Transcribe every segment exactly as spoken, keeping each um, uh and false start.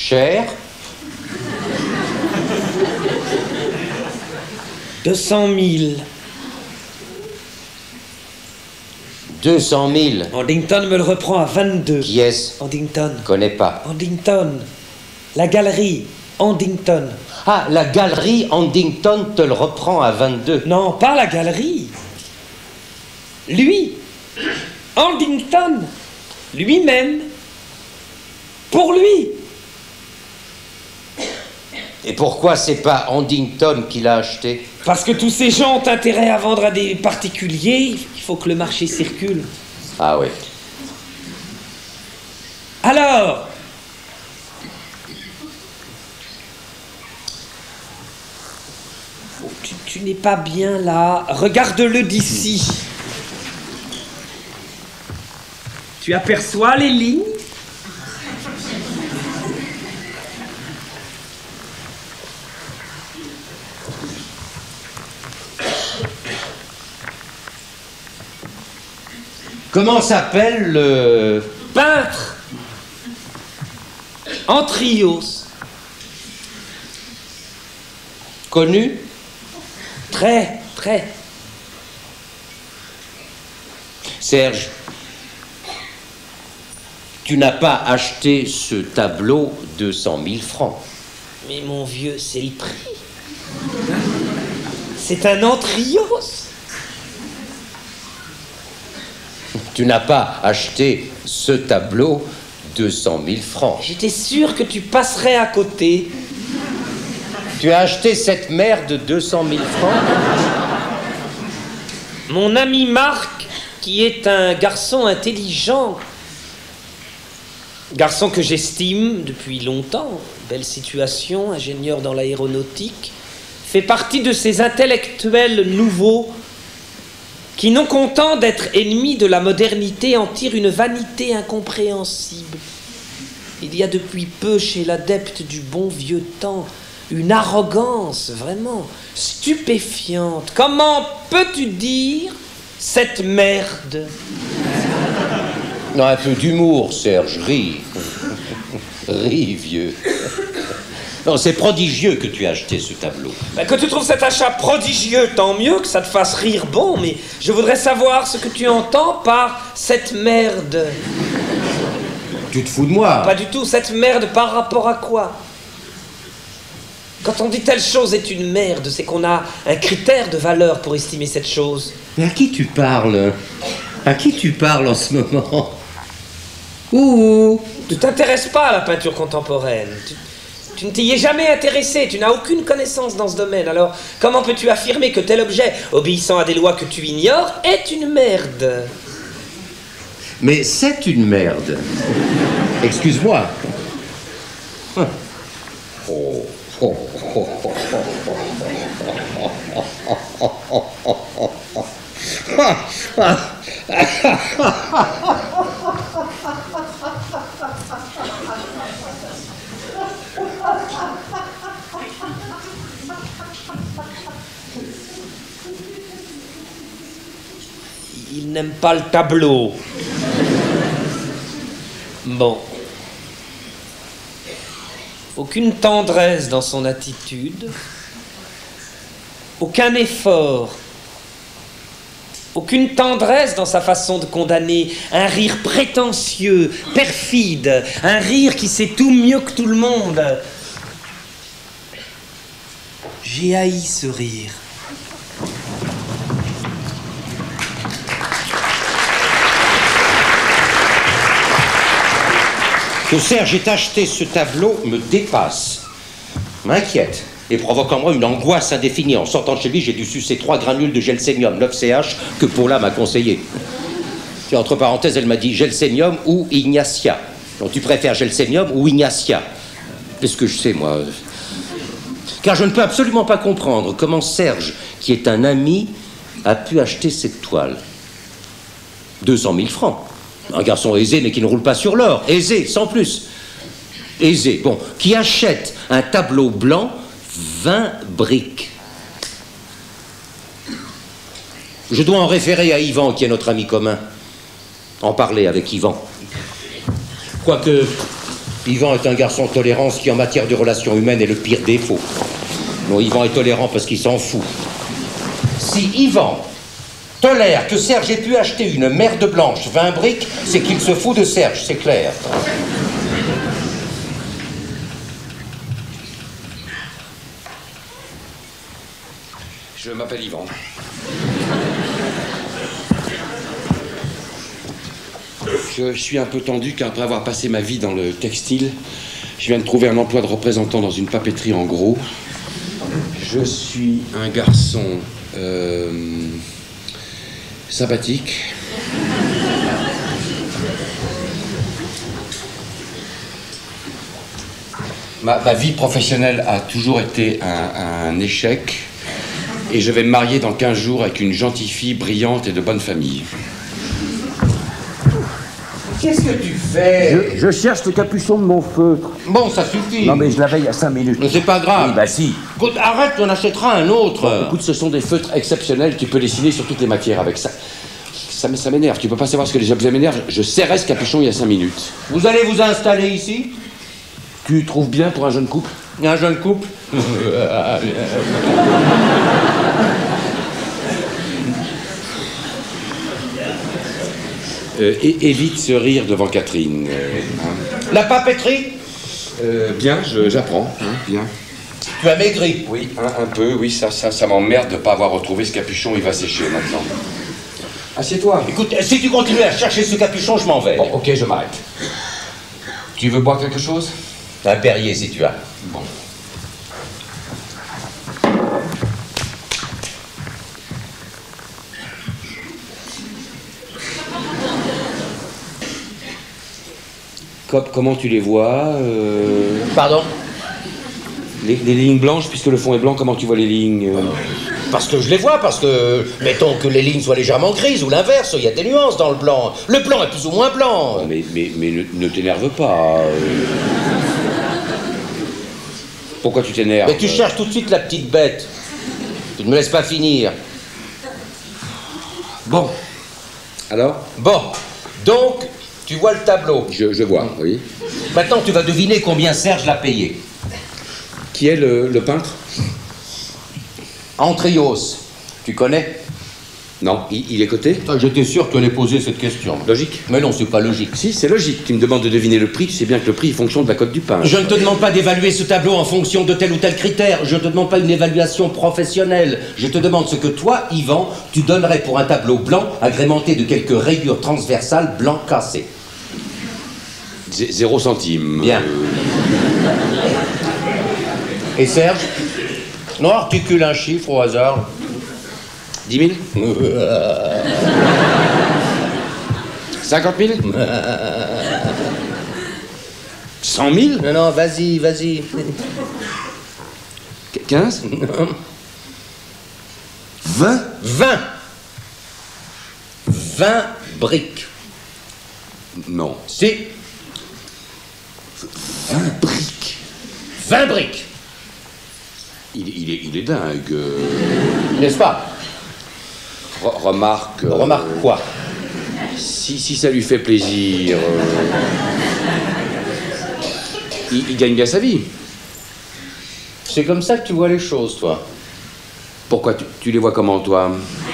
Cher? deux cent mille. deux cent mille. Andington me le reprend à vingt-deux. Qui est-ce? Andington. Connais pas. Andington. La galerie. Andington. Ah, la galerie Andington te le reprend à vingt-deux. Non, pas la galerie. Lui. Andington. Lui-même. Pour lui. Et pourquoi c'est pas Andington qui l'a acheté? Parce que tous ces gens ont intérêt à vendre à des particuliers. Il faut que le marché circule. Ah oui. Alors, oh, tu, tu n'es pas bien là. Regarde-le d'ici. Tu aperçois les lignes? Comment s'appelle le... Peintre Antrios. Connu? Très, très. Serge, tu n'as pas acheté ce tableau deux cent mille francs. Mais mon vieux, c'est le prix. C'est un Antrios. Tu n'as pas acheté ce tableau deux cent mille francs. J'étais sûr que tu passerais à côté. Tu as acheté cette merde de deux cent mille francs? Mon ami Marc, qui est un garçon intelligent, garçon que j'estime depuis longtemps, belle situation, ingénieur dans l'aéronautique, fait partie de ces intellectuels nouveaux qui, non contents d'être ennemis de la modernité, en tirent une vanité incompréhensible. Il y a depuis peu chez l'adepte du bon vieux temps une arrogance vraiment stupéfiante. Comment peux-tu dire cette merde? Non, un peu d'humour, Serge, ris. Ris, vieux. Non, c'est prodigieux que tu aies acheté ce tableau. Ben, que tu trouves cet achat prodigieux, tant mieux, que ça te fasse rire bon, mais je voudrais savoir ce que tu entends par cette merde. Tu te fous de moi? Pas du tout, cette merde par rapport à quoi? Quand on dit telle chose est une merde, c'est qu'on a un critère de valeur pour estimer cette chose. Mais à qui tu parles? À qui tu parles en ce moment? Ouh! Tu t'intéresses pas à la peinture contemporaine. Tu, tu ne t'y es jamais intéressé, tu n'as aucune connaissance dans ce domaine. Alors, comment peux-tu affirmer que tel objet, obéissant à des lois que tu ignores, est une merde? Mais c'est une merde. Excuse-moi. Oh. Oh, oh, oh, oh, Il n'aime pas le tableau. Bon. Aucune tendresse dans son attitude. Aucun effort. Aucune tendresse dans sa façon de condamner. Un rire prétentieux, perfide. Un rire qui sait tout mieux que tout le monde. J'ai haï ce rire. Que Serge ait acheté ce tableau me dépasse, m'inquiète et provoque en moi une angoisse indéfinie. En sortant de chez lui, j'ai dû sucer trois granules de gelsénium, neuf C H, que Paula m'a conseillé. Et entre parenthèses, elle m'a dit gelsénium ou Ignacia. Donc tu préfères gelsénium ou Ignacia? Qu'est-ce que je sais, moi? Car je ne peux absolument pas comprendre comment Serge, qui est un ami, a pu acheter cette toile. deux cent mille francs. Un garçon aisé, mais qui ne roule pas sur l'or. Aisé, sans plus. Aisé, bon. Qui achète un tableau blanc, vingt briques. Je dois en référer à Yvan, qui est notre ami commun. En parler avec Yvan. Quoique, Yvan est un garçon tolérant, ce qui en matière de relations humaines est le pire défaut. Bon, Yvan est tolérant parce qu'il s'en fout. Si Yvan tolère que Serge ait pu acheter une merde blanche vingt briques, c'est qu'il se fout de Serge, c'est clair. Je m'appelle Yvan. Je suis un peu tendu car après avoir passé ma vie dans le textile, je viens de trouver un emploi de représentant dans une papeterie en gros. Je suis un garçon euh, sympathique. Ma, ma vie professionnelle a toujours été un, un échec et je vais me marier dans quinze jours avec une gentille fille brillante et de bonne famille. Qu'est-ce que tu fais? Je, je cherche le capuchon de mon feutre. Bon, ça suffit. Non mais je l'avais il y a cinq minutes. Mais c'est pas grave. Oui, bah si. Écoute, arrête, on achètera un autre. Bon, écoute, ce sont des feutres exceptionnels, tu peux dessiner sur toutes les matières avec ça. Ça, m- ça m'énerve, tu peux pas savoir ce que les objets m'énervent. Je serrais ce capuchon il y a cinq minutes. Vous allez vous installer ici? Tu trouves bien pour un jeune couple? Un jeune couple? Euh, et évite ce rire devant Catherine. euh, hein. La papeterie? Euh, bien, je- j'apprends. Hein, bien. Tu as maigri. Oui, un, un peu, oui, ça, ça, ça m'emmerde de pas avoir retrouvé ce capuchon, il va sécher maintenant. Assieds-toi. Écoute, si tu continues à chercher ce capuchon, je m'en vais. Bon, ok, je m'arrête. Tu veux boire quelque chose? Un Perrier, si tu as. Bon. Com- comment tu les vois euh, Pardon? les, les lignes blanches, puisque le fond est blanc, comment tu vois les lignes euh Parce que je les vois, parce que... Mettons que les lignes soient légèrement grises, ou l'inverse, il y a des nuances dans le blanc. Le blanc est plus ou moins blanc. Mais, mais, mais ne, ne t'énerve pas. euh. Pourquoi tu t'énerves? Mais tu cherches tout de suite la petite bête. Tu ne me laisses pas finir. Bon. Alors? Bon, donc, tu vois le tableau. Je, je vois, oui. Maintenant, tu vas deviner combien Serge l'a payé. Qui est le, le peintre? Antrios, tu connais? Non, il, il est coté? J'étais sûr que tu allais poser cette question. Logique? Mais non, c'est pas logique. Si, c'est logique. Tu me demandes de deviner le prix, tu sais bien que le prix est fonction de la cote du pain. Je ne te demande pas d'évaluer ce tableau en fonction de tel ou tel critère. Je ne te demande pas une évaluation professionnelle. Je te demande ce que toi, Yvan, tu donnerais pour un tableau blanc agrémenté de quelques rayures transversales blanc cassé. Zé- Zéro centime. Bien. Et Serge? Non, articule un chiffre au hasard. Dix mille? Cinquante mille? Cent mille? Non, non, vas-y, vas-y. Quinze? Vingt? Vingt. Vingt briques. Non. Si. Vingt briques. Vingt briques. Il, il, est, il est dingue. euh. N'est-ce pas? Re- remarque. euh, Remarque quoi? Si, si ça lui fait plaisir. euh, il, il gagne bien sa vie. C'est comme ça que tu vois les choses, toi. Pourquoi tu, tu les vois comment, toi?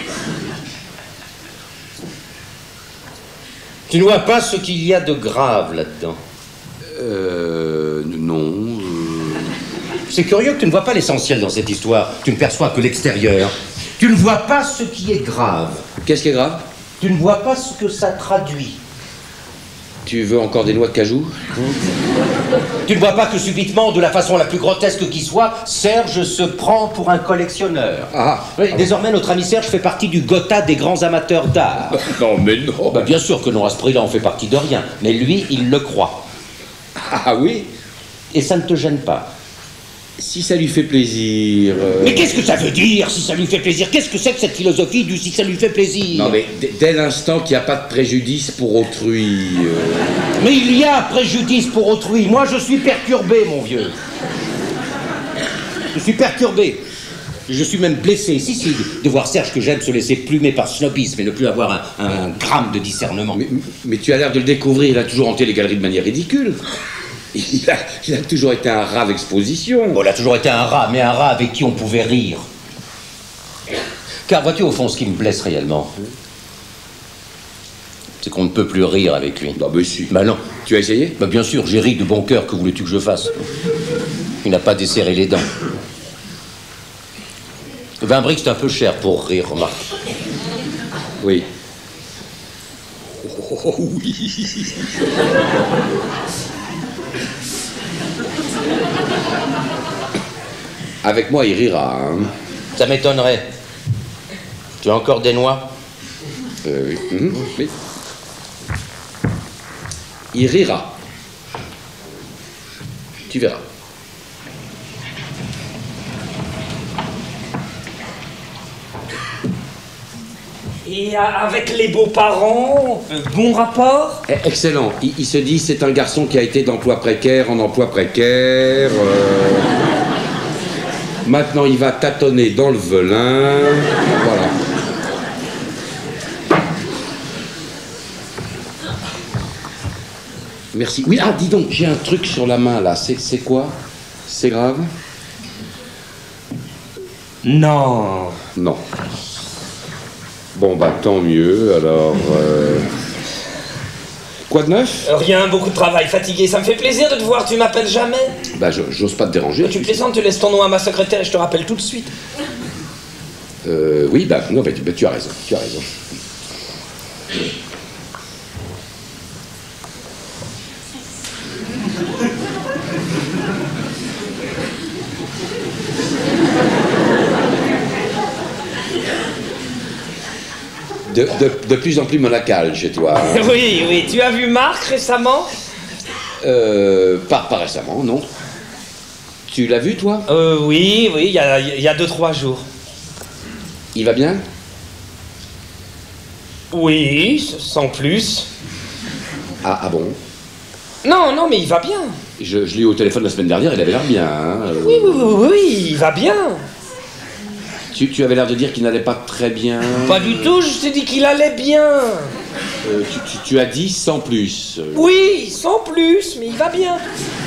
Tu ne vois pas ce qu'il y a de grave là-dedans. Euh. Non. euh, C'est curieux que tu ne vois pas l'essentiel dans cette histoire. Tu ne perçois que l'extérieur. Tu ne vois pas ce qui est grave. Qu'est-ce qui est grave? Tu ne vois pas ce que ça traduit. Tu veux encore des noix de cajou? Tu ne vois pas que subitement, de la façon la plus grotesque qui soit, Serge se prend pour un collectionneur. Ah. Oui, désormais, notre ami Serge fait partie du Gotha des grands amateurs d'art. Non, mais non. Bah, bien sûr que non, à ce prix-là, on fait partie de rien. Mais lui, il le croit. Ah oui? Et ça ne te gêne pas. Si ça lui fait plaisir. euh, Mais qu'est-ce que ça veut dire, si ça lui fait plaisir? Qu'est-ce que c'est que cette philosophie du si ça lui fait plaisir? Non, mais d- dès l'instant qu'il n'y a pas de préjudice pour autrui. euh, Mais il y a préjudice pour autrui. Moi, je suis perturbé, mon vieux. Je suis perturbé. Je suis même blessé, si, si, de voir Serge que j'aime se laisser plumer par snobisme et ne plus avoir un, un gramme de discernement. Mais, mais tu as l'air de le découvrir, il a toujours hanté les galeries de manière ridicule. Il a, il a toujours été un rat d'exposition. Bon, il a toujours été un rat, mais un rat avec qui on pouvait rire. Car vois-tu, au fond, ce qui me blesse réellement, c'est qu'on ne peut plus rire avec lui. Bah, mais si. Bah non. Tu as essayé? Bah bien sûr, j'ai ri de bon cœur, que voulais-tu que je fasse? Il n'a pas desserré les dents. vingt briques, c'est un peu cher pour rire, remarque. Oui. Oh oui. Avec moi, il rira, hein. Ça m'étonnerait. Tu as encore des noix? Euh, oui. Mmh, oui. Il rira. Tu verras. Et avec les beaux-parents, bon rapport? Excellent. Il, il se dit c'est un garçon qui a été d'emploi précaire en emploi précaire. Euh... Maintenant, il va tâtonner dans le velin. Voilà. Merci. Oui, ah, dis donc, j'ai un truc sur la main, là. C'est, c'est quoi? C'est grave? Non. Non. Bon, bah, tant mieux, alors... Euh... Quoi de neuf? Rien, beaucoup de travail, fatigué. Ça me fait plaisir de te voir, tu m'appelles jamais. Bah, je, j'ose pas te déranger. Tu plaisantes, tu laisses ton nom à ma secrétaire et je te rappelle tout de suite. Euh, oui, bah, non, bah, tu, bah, tu as raison, tu as raison. De, de, de plus en plus monacal chez toi. Hein. Oui, oui. Tu as vu Marc récemment? Euh, pas, pas récemment, non. Tu l'as vu, toi? Euh, oui, oui, il y a, y a deux, trois jours. Il va bien? Oui, sans plus. Ah, ah bon? Non, non, mais il va bien. Je, je l'ai eu au téléphone la semaine dernière, il avait l'air bien. Hein. Oui, oui, oui, oui, il va bien. Tu, tu avais l'air de dire qu'il n'allait pas très bien. Pas du tout, je t'ai dit qu'il allait bien. Euh, tu, tu, tu as dit sans plus. Oui, sans plus, mais il va bien.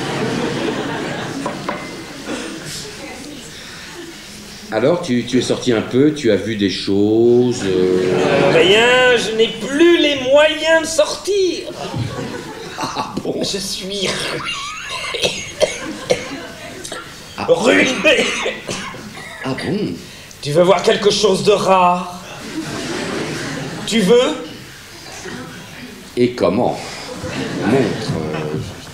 Alors, tu, tu es sorti un peu, tu as vu des choses... Euh... Euh, rien, je n'ai plus les moyens de sortir. Ah bon? Je suis ruiné. Ah. Ruiné. Ah bon? Tu veux voir quelque chose de rare? Tu veux? Et comment? Montre. Euh...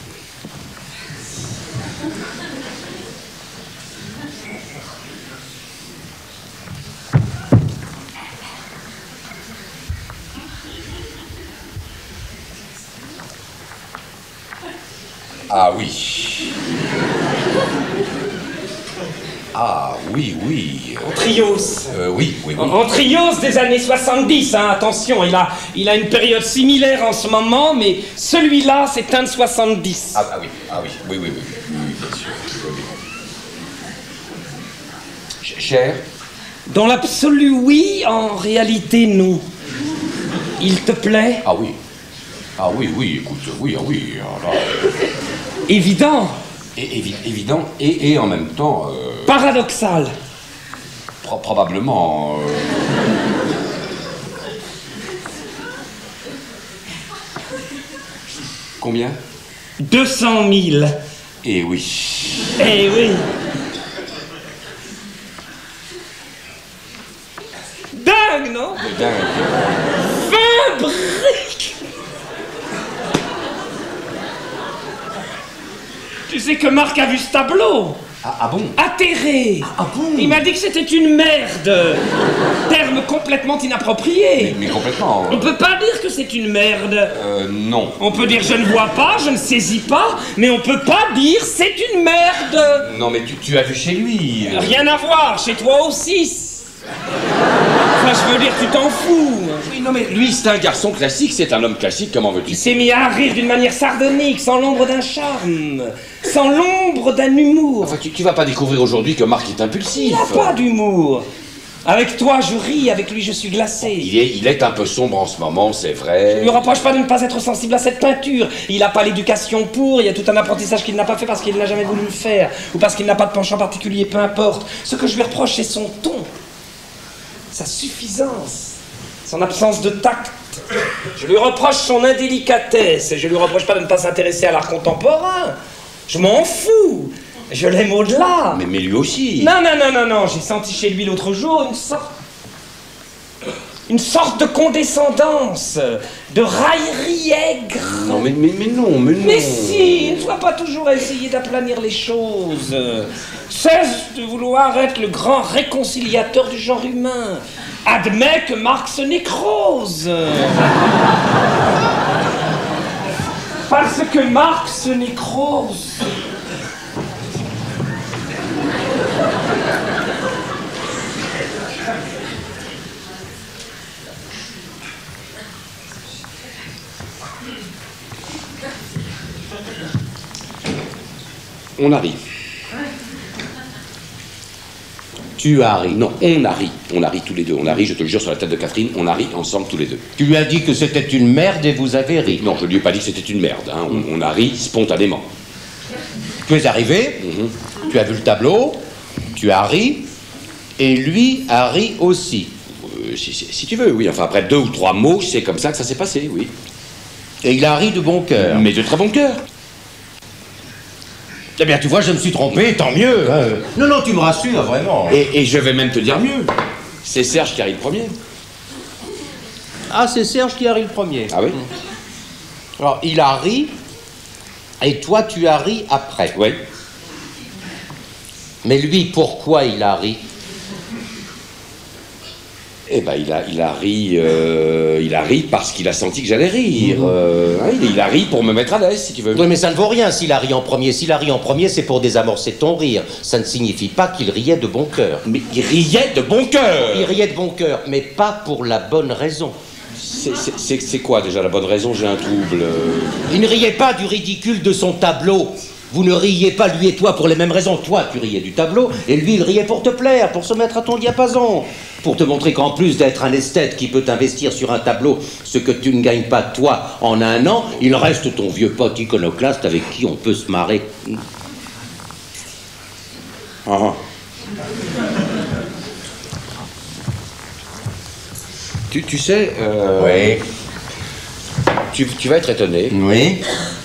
Ah oui. Ah oui, oui. Antrios. Euh, oui, oui, oui. Antrios des années soixante-dix, hein, attention, il a, il a une période similaire en ce moment, mais celui-là, c'est un de soixante-dix. Ah, ah oui, ah oui, oui, oui, oui, oui, oui, bien sûr. Oui, oui. Cher? Dans l'absolu, oui, en réalité, non. Il te plaît? Ah oui. Ah oui, oui, écoute, oui, ah oui. Alors là, euh... Évident. Et, évi évident et, et en même temps... Euh... Paradoxal. Pro probablement... Euh... Combien? deux cent mille. Eh oui. Eh oui. Dingue, non? Dingue. vingt briques. Tu sais que Marc a vu ce tableau? Ah, ah bon? Atterré. Ah bon? Il m'a dit que c'était une merde. Terme complètement inapproprié. Mais, mais complètement. On peut pas dire que c'est une merde. Euh, non. On peut dire je ne vois pas, je ne saisis pas, mais on peut pas dire c'est une merde. Non, mais tu, tu as vu chez lui. Euh... Rien à voir, chez toi aussi. Enfin, je veux dire, tu t'en fous. Oui, non, mais lui, c'est un garçon classique, c'est un homme classique, comment veux-tu? Il s'est mis à rire d'une manière sardonique, sans l'ombre d'un charme, sans l'ombre d'un humour. Enfin, tu, tu vas pas découvrir aujourd'hui que Marc est impulsif. Il n'a pas d'humour. Avec toi, je ris, avec lui, je suis glacé. Il est, il est un peu sombre en ce moment, c'est vrai. Je lui reproche pas de ne pas être sensible à cette peinture. Il n'a pas l'éducation pour, il y a tout un apprentissage qu'il n'a pas fait parce qu'il n'a jamais voulu le faire, ou parce qu'il n'a pas de penchant particulier, peu importe. Ce que je lui reproche, c'est son ton, sa suffisance, son absence de tact. Je lui reproche son indélicatesse, et je lui reproche pas de ne pas s'intéresser à l'art contemporain. Je m'en fous. Je l'aime au-delà. Mais, mais lui aussi. Non, non, non, non, non. J'ai senti chez lui l'autre jour une sorte... Une sorte de condescendance, de raillerie aigre. Non, mais, mais, mais non, mais non. Mais si, ne sois pas toujours à essayer d'aplanir les choses. Cesse de vouloir être le grand réconciliateur du genre humain. Admets que Marx nécrose. Parce que Marx nécrose. On arrive. Tu arrives. Non, on arrive. On arrive tous les deux. On arrive, je te le jure, sur la tête de Catherine, on arrive ensemble tous les deux. Tu lui as dit que c'était une merde et vous avez ri. Non, je lui ai pas dit que c'était une merde. Hein. On, on arrive spontanément. Tu es arrivé, Mm-hmm. tu as vu le tableau, tu as ri, et lui a ri aussi. Euh, si, si, si tu veux, oui. Enfin, après deux ou trois mots, c'est comme ça que ça s'est passé, oui. Et il a ri de bon cœur. Mais de très bon cœur. Eh bien, tu vois, je me suis trompé, tant mieux. Hein. Non, non, tu me rassures, vraiment. Et, et je vais même te dire mieux. C'est Serge qui arrive premier. Ah, c'est Serge qui a ri le premier. Ah oui? Alors, il a ri, et toi, tu as ri après. Oui. Mais lui, pourquoi il a ri? Eh ben, il a, il a ri, euh, il a ri parce qu'il a senti que j'allais rire. Euh, hein, il, il a ri pour me mettre à l'aise, si tu veux. Oui, mais ça ne vaut rien s'il a ri en premier. S'il a ri en premier, c'est pour désamorcer ton rire. Ça ne signifie pas qu'il riait de bon cœur. Mais il riait de bon cœur. Il riait de bon cœur, mais pas pour la bonne raison. C'est- c'est- C'est c'est quoi déjà la bonne raison? J'ai un trouble. euh. Il ne riait pas du ridicule de son tableau. Vous ne riez pas, lui et toi, pour les mêmes raisons. Toi, tu riais du tableau, et lui, il riait pour te plaire, pour se mettre à ton diapason. Pour te montrer qu'en plus d'être un esthète qui peut investir sur un tableau ce que tu ne gagnes pas, toi, en un an, il reste ton vieux pote iconoclaste avec qui on peut se marrer. Ah. Tu, tu sais, euh, Oui. tu, tu vas être étonné. Oui.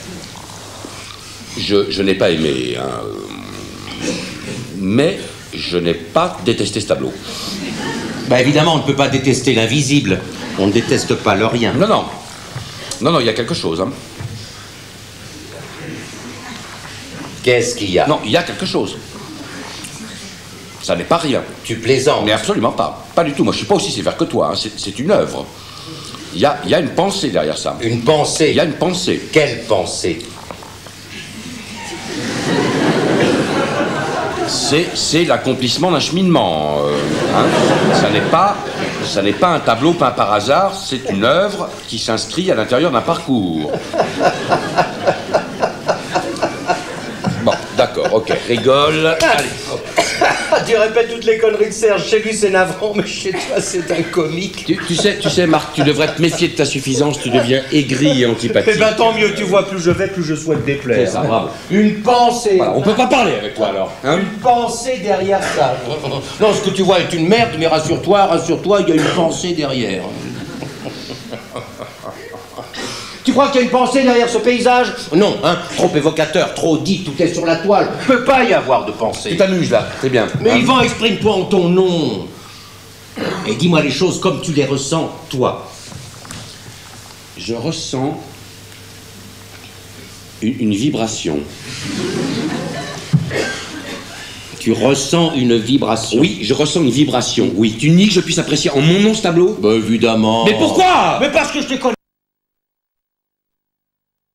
Je, je n'ai pas aimé, hein, euh, mais je n'ai pas détesté ce tableau. Bah évidemment, on ne peut pas détester l'invisible. On ne déteste pas le rien. Non, non. Non, non, il y a quelque chose. Hein. Qu'est-ce qu'il y a? Non, il y a quelque chose. Ça n'est pas rien. Tu plaisantes. Mais absolument pas. Pas du tout. Moi, je suis pas aussi sévère que toi. Hein. C'est, c'est une œuvre. Il y a, il y a une pensée derrière ça. Une pensée. Il y a une pensée. Quelle pensée? C'est, c'est l'accomplissement d'un cheminement. euh, hein. Ça n'est pas, ça n'est pas un tableau peint par hasard. C'est une œuvre qui s'inscrit à l'intérieur d'un parcours. Bon, d'accord, ok, rigole. Allez, hop. Tu répètes toutes les conneries de Serge. Chez lui, c'est navrant, mais chez toi, c'est un comique. Tu, tu sais, tu sais, Marc, tu devrais te méfier de ta suffisance. Tu deviens aigri et antipathique. Eh ben tant mieux, tu vois, plus je vais, plus je souhaite déplaire. C'est ça, bravo. Une pensée. Voilà, on peut pas parler avec toi alors. Hein? Une pensée derrière ça. Non, ce que tu vois est une merde, mais rassure-toi, rassure-toi, il y a une pensée derrière. Tu crois qu'il y a une pensée derrière ce paysage? Non, hein, trop évocateur, trop dit, tout est sur la toile. Peut pas y avoir de pensée. Tu t'amuses là, c'est bien. Mais Hein? Yvan, exprime-toi en ton nom. Et dis-moi les choses comme tu les ressens, toi. Je ressens une, une vibration. Tu ressens une vibration. Oui, je ressens une vibration. Oui, tu nies que je puisse apprécier en mon nom ce tableau? Bah évidemment. Mais pourquoi? Mais parce que je te connais.